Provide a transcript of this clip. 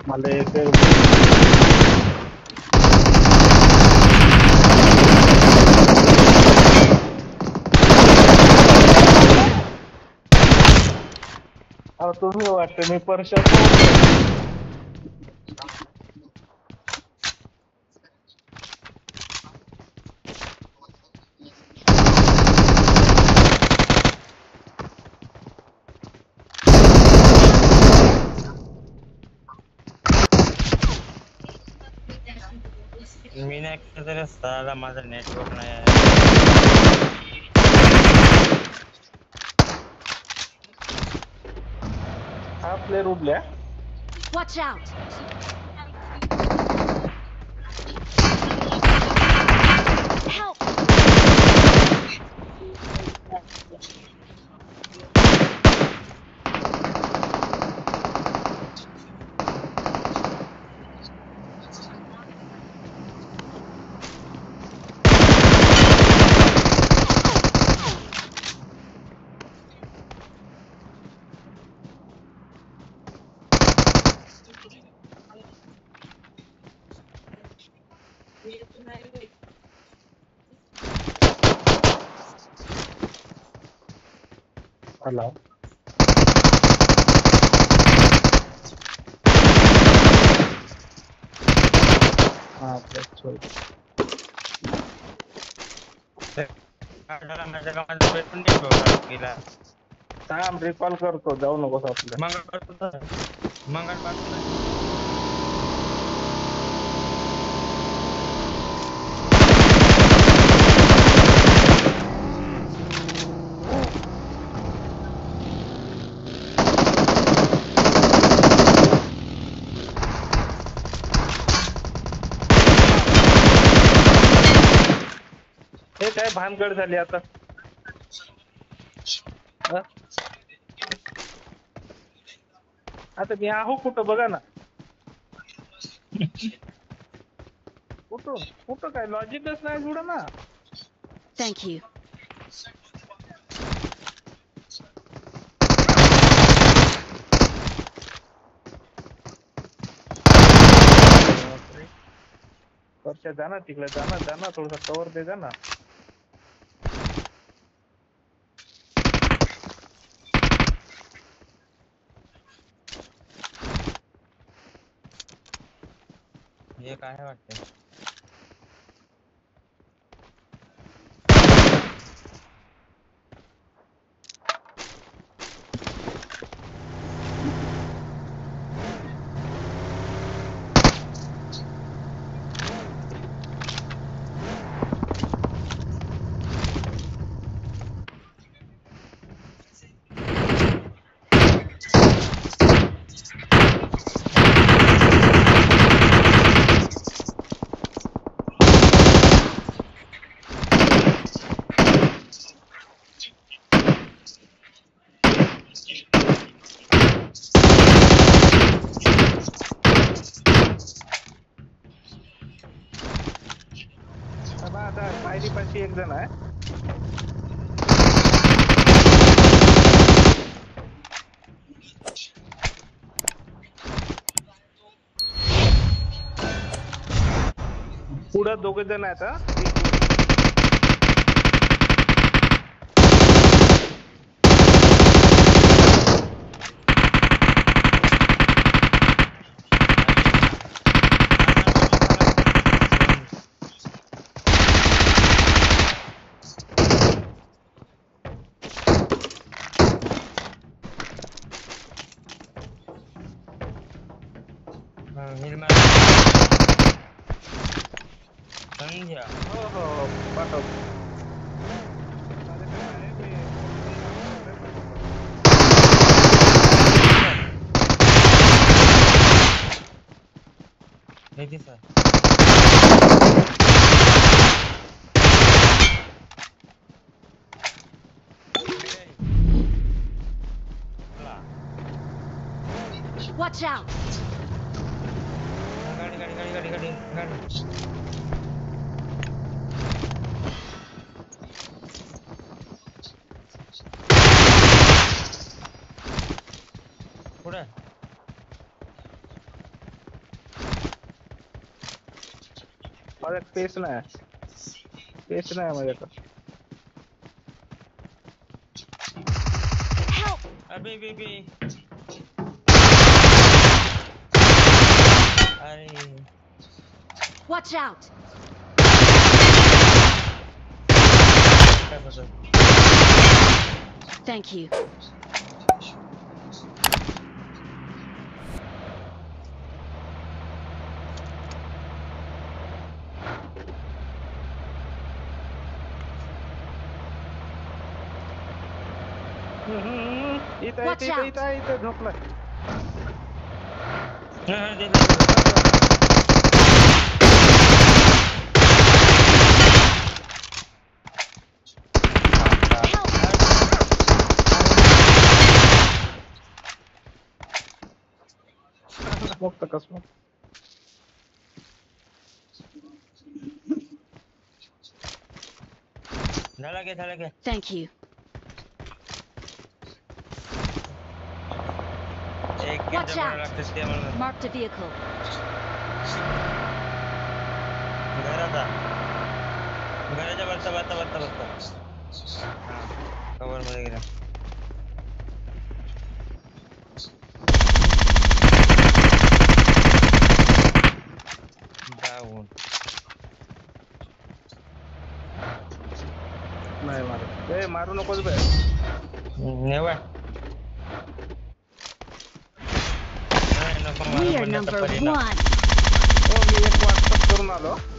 मला एक अहो तुम्ही वाटतं मी परशात मी नाही तरी असता माझा नेटवर्क नाही आहे. हा प्लेअर उडल्या. Watch out! Help! हॅलो हा माझ्या कामाचा भेटून नाही गेला. थांब रिकॉल करतो जाऊ नकोस आपलं. मंगळपासून हे काय भानगड झाली आता. आता मी आहो कुठं बघा ना. कुठं कुठं काय लॉजिकच नाही जुड ना. Thank you. वर्षा जाना तिकडे जाना थोडासा कवर दे जा ना. हे काय वाटतंय. आता पायरी पाशी एक जण आहे. पुढे दोघे जण आहेत. हो पाठव. Sir Watch out! गाडी पुढे माझ्यात पेस नाही माझ्याकडे. Help! अबे बे बे अरे Watch out! काय बसत Thank you. इथं Watch इथं out. इथं इथं झोपलाय. दे Help! स्मोक तर स्मोक. झाला घे Thank you. एक Watch किल out. लागते ते मला Marked a vehicle. घरात घराच्या बत्ता कवर मध्ये गेला डाऊन नाही मारत. ए मारू नकोस बे. नेवा नको We are number 1. हो मी एक व्हॉट्सअप करून आलो.